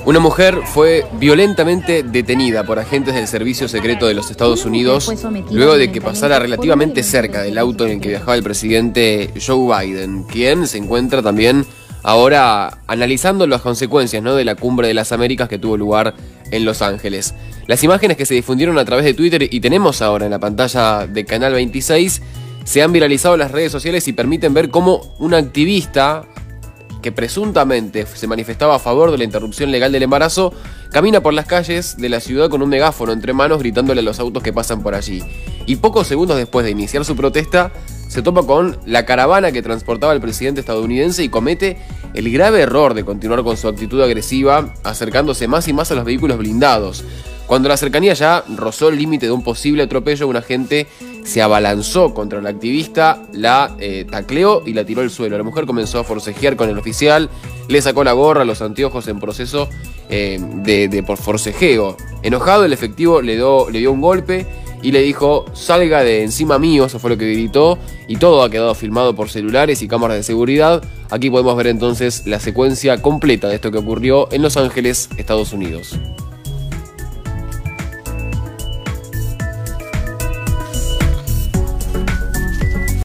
Una mujer fue violentamente detenida por agentes del Servicio Secreto de los Estados Unidos luego de que pasara relativamente cerca del auto en el que viajaba el presidente Joe Biden, quien se encuentra también ahora analizando las consecuencias, ¿no?, de la Cumbre de las Américas que tuvo lugar en Los Ángeles. Las imágenes que se difundieron a través de Twitter y tenemos ahora en la pantalla de Canal 26 se han viralizado en las redes sociales y permiten ver cómo una activista que presuntamente se manifestaba a favor de la interrupción legal del embarazo, camina por las calles de la ciudad con un megáfono entre manos gritándole a los autos que pasan por allí. Y pocos segundos después de iniciar su protesta, se topa con la caravana que transportaba al presidente estadounidense y comete el grave error de continuar con su actitud agresiva, acercándose más y más a los vehículos blindados. Cuando la cercanía ya rozó el límite de un posible atropello, un agente se abalanzó contra la activista, la tacleó y la tiró al suelo. La mujer comenzó a forcejear con el oficial, le sacó la gorra, los anteojos en proceso por forcejeo. Enojado, el efectivo le dio un golpe y le dijo: salga de encima mío, eso fue lo que gritó, y todo ha quedado filmado por celulares y cámaras de seguridad. Aquí podemos ver entonces la secuencia completa de esto que ocurrió en Los Ángeles, Estados Unidos.